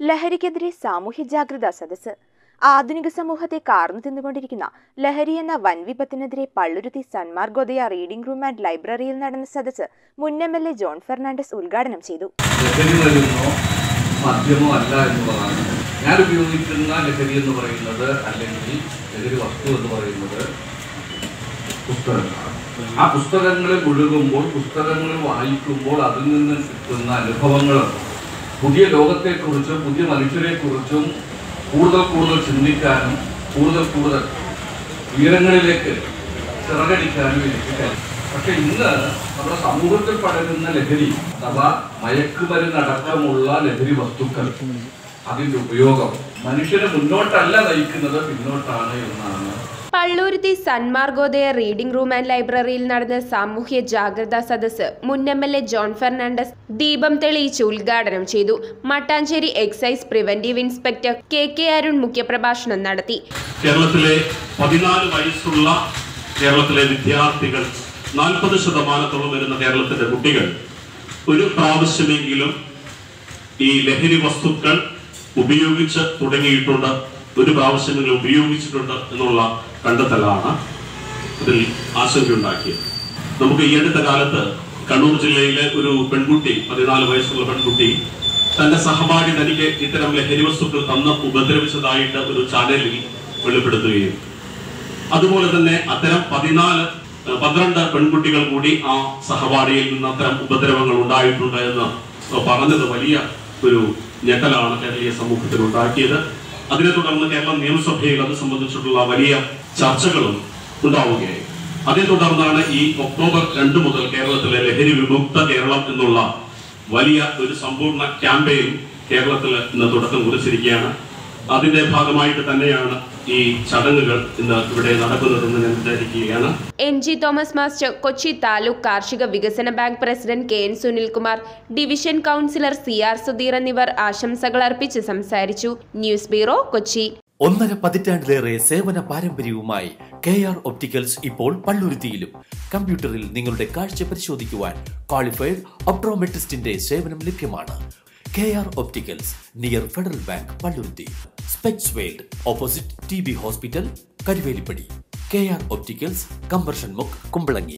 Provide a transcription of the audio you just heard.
ലഹരിക്കെതിരെ സാമൂഹ്യ ജാഗ്രതാ സദസ്സ്. ആധുനിക സമൂഹത്തെ കാർന്നു തിന്നുകൊണ്ടിരിക്കുന്ന ലഹരി എന്ന വൻവിപത്തിനെതിരെ Palluruthy Sanmargodaya reading room and ലൈബ്രറിയിൽ നടന്ന സദസ്സ് മുൻ MLA ജോൺ ഫെർണാണ്ടസ് ഉദ്ഘാടനം ചെയ്തു. മദ്യമോ അല്ല എന്നുള്ളതാണ് ഞാൻ ഉപയോഗിക്കുന്ന ലഹരി എന്ന് പറയുന്നത്, അല്ലെങ്കിൽ ലഹരി വസ്തു എന്ന് പറയുന്നത് പുസ്തകങ്ങളാണ്. ആ പുസ്തകങ്ങളിൽ മുഴുകുമ്പോൾ, പുസ്തകങ്ങൾ വായിക്കുമ്പോൾ അതിൽ നിന്ന് കിട്ടുന്ന അനുഭവങ്ങളും പുതിയ ലോകത്തെക്കുറിച്ചും പുതിയ മനുഷ്യരെക്കുറിച്ചും കൂടുതൽ ചിന്തിക്കാനും കൂടുതൽ ഉയരങ്ങളിലേക്ക് ചിറകടിക്കാനും എനിക്ക് കഴിയും. പക്ഷെ ഇന്ന് നമ്മുടെ സമൂഹത്തിൽ പടരുന്ന ലഹരി അഥവാ മയക്കുമരുന്നടക്കമുള്ള ലഹരി വസ്തുക്കൾ, അതിൻ്റെ ഉപയോഗം മനുഷ്യനെ മുന്നോട്ടല്ല നയിക്കുന്നത്, പിന്നോട്ടാണ് എന്നാണ്. Palluruthy Sanmargodaya reading room and ലൈബ്രറിയിൽ നടന്ന സാമൂഹ്യ ജാഗ്രതാ സദസ്സ് മുൻ MLA ജോൺ ഫെർണാണ്ടസ് ദീപം തെളിയിച്ച് ഉദ്ഘാടനം ചെയ്തു. Mattancherry excise preventive inspector KK Arun മുഖ്യപ്രഭാഷണം നടത്തി. കേരളത്തിലെ 14 വയസ്സുള്ള കേരളത്തിലെ വിദ്യാർത്ഥികൾ 40% വരുന്ന കേരളത്തിലെ കുട്ടികൾ ഒരു പ്രാവശ്യമെങ്കിലും ഈ ലഹരി വസ്തുക്കൾ ഉപയോഗിച്ച് തുടങ്ങിയിട്ടുണ്ട്, ഒരു പ്രാവശ്യമെങ്കിലും ഉപയോഗിച്ചിട്ടുണ്ട് എന്നുള്ള കണ്ടെത്തലാണ് ഇതിൽ ആശങ്കയുണ്ടാക്കിയത്. നമുക്ക് ഈ അടുത്ത കാലത്ത് കണ്ണൂർ ജില്ലയിലെ ഒരു പെൺകുട്ടി, 14 വയസ്സുള്ള പെൺകുട്ടി, തന്റെ സഹപാഠി തനിക്ക് ഇത്തരം ലഹരി വസ്തുക്കൾ തന്ന് ഉപദ്രവിച്ചതായിട്ട് ഒരു ചാനലിൽ വെളിപ്പെടുത്തുകയും അതുപോലെ തന്നെ അത്തരം 12 പെൺകുട്ടികൾ കൂടി ആ സഹപാഠിയിൽ നിന്ന് അത്തരം ഉപദ്രവങ്ങൾ ഉണ്ടായിട്ടുണ്ട് എന്ന് പറഞ്ഞത് വലിയ ഒരു ഞെട്ടലാണ് കേരളീയ സമൂഹത്തിൽ ഉണ്ടാക്കിയത്. അതിനെ തുടർന്ന് കേരള നിയമസഭയിൽ അത് സംബന്ധിച്ചിട്ടുള്ള വലിയ ചർച്ചകളും ഉണ്ടാവുകയായി. അതേ തുടർന്നാണ് ഈ ഒക്ടോബർ 2 മുതൽ കേരളത്തിലെ ലഹരി വിമുക്ത കേരളം എന്നുള്ള വലിയ ഒരു സമ്പൂർണ്ണ ക്യാമ്പയിൻ കേരളത്തിൽ ഇന്ന് തുടക്കം കുറിച്ചിരിക്കുകയാണ്. അതിന്റെ ഭാഗമായിട്ട് തന്നെയാണ് ഈ ചടങ്ങുകൾ ഇന്ന് ഇവിടെ നടക്കുന്നതെന്ന് ഞാൻ വിചാരിക്കുകയാണ്. NG Thomas master, Kochi taluk കാർഷിക വികസന bank president KN Sunilkumar, division councillor CR Sudheer എന്നിവർ ആശംസകൾ അർപ്പിച്ച് സംസാരിച്ചു. News bureau, Kochi. 1.5 പതിറ്റാണ്ടിലേറെ സേവന പാരമ്പര്യവുമായി KR ഒപ്റ്റിക്കൽസ് ഇപ്പോൾ പള്ളുരുത്തിയിലും. കമ്പ്യൂട്ടറിൽ നിങ്ങളുടെ കാഴ്ച പരിശോധിക്കുവാൻ ക്വാളിഫൈഡ് ഒപ്ട്രോമെട്രിസ്റ്റിന്റെ സേവനം ലഭ്യമാണ്. KR opticals, near federal bank, Palluruthy. Specs world, opposite TB hospital, Karuvelippady. KR opticals, കമ്പർഷൻ മുക്ക്, കുമ്പളങ്ങി.